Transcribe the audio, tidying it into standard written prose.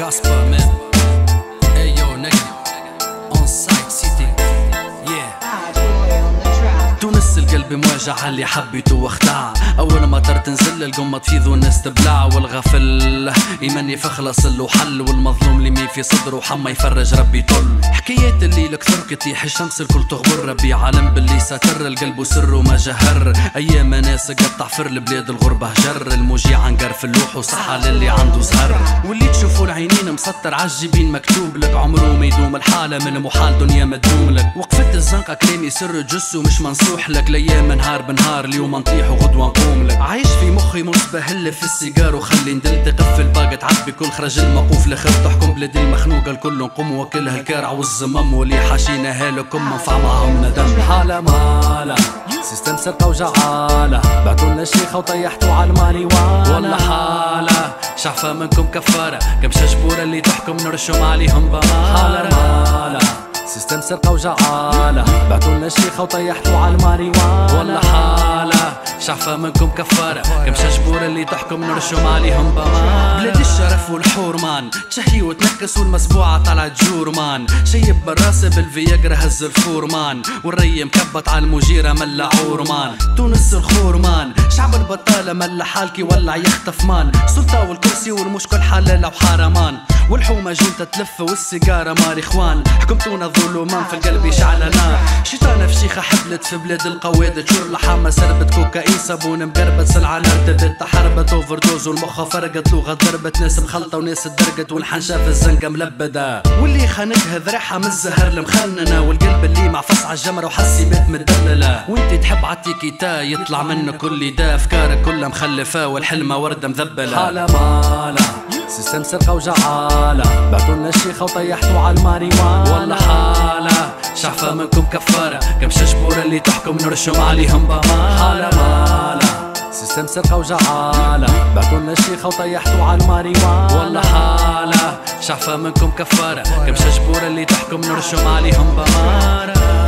Casper, man. Hey yo, nigga. On site city. Yeah. تونس القلب موجع اللي حبيته واخدع. اول ما طر تنزل القمة تفيض والناس تبلع، والغفل ايماني فخلص له حل، والمظلوم اللي مي في صدره حما يفرج ربي يطل. حكايات الليل كثر كتيح الشمس الكل تغبر، ربي عالم باللي ساتر القلب وسره ما جهر. ايام ناس قطع فر البلاد الغربة هجر، الموجيع عنقر في اللوح وصحة للي عنده زهر. واللي تشوفوا العينين مسطر عالجبين مكتوب لك، عمره ما يدوم الحالة من المحال دنيا ما تدوم لك. وقفت الزنقة كلامي سر جسو مش منصوح لك، الايام نهار بنهار اليوم نطيح وغدوة نقوم لك. عايش في مخي مصبهل في السيجار وخلي ندل تقفل باقة تعبي كل خرج الموقوف لخر، تحكم بلادي المخنوقة الكل نقوم وكلها الكارع والزمم، واللي حاشينا لكم منفع معهم ندم. حالة مالة سيستم سرقة وجعالة، بعتولنا الشيخة وطيحتوا على الماريوانا. والله حالة شعفة منكم كفارة، كم شجبورة اللي تحكم نرشم عليهم بمالة. حالة مالة سيستم سرقة وجعالة، بعتولنا الشيخة وطيحتوا على الماريوانا. والله حالة شعفة منكم كفارة، كم شجبورة اللي تحكم نرشم عليهم بمان. بلاد الشرف والحورمان تشهي وتنكس، والمسبوعة طلعت جورمان، شيب بالراسه بالفياجرا هز الفورمان، والري مكبط على المجيرة ملا عورمان. تونس الخورمان شعب البطالة ملا حالكي ولع يخطف مان، سلطة والكرسي والمشكل حلال وحرمان، والحومة جولتها تلف والسيجارة مال اخوان. حكمتونا ظلمان في القلب يشعل نار، شيطانة فشيخة حبلت في بلاد القواد، تشور لحامة سربت كوكايين صابون مقربت سلعة نرتبت تحربت اوفردوز، والمخة فرقت لغة ضربت، ناس مخلطة وناس تدرقت، والحنشة في الزنقة ملبدة، واللي خانقها ذريحها من الزهر المخننة، والقلب اللي مع فص عالجمرة وحسي بيت مدللة. وانتي تحب عالتيكيتا يطلع منه كل دا، افكارك كلها مخلفة والحلمة وردة مذبلة. حالة مالة سيستم سرقة وجعالة، بعتولنا الشيخة وطيحتوا على الماريوانا. والله حالة شعفة منكم كفارة، كم شجبورة اللي تحكم نرشم عليهم بمالة. حالة مالة سيستم سرقة وجعالة، بعتولنا الشيخة وطيحتوا على الماريوانا. والله حالة شعفة منكم كفارة، كم شجبورة اللي تحكم نرشم عليهم بمالة.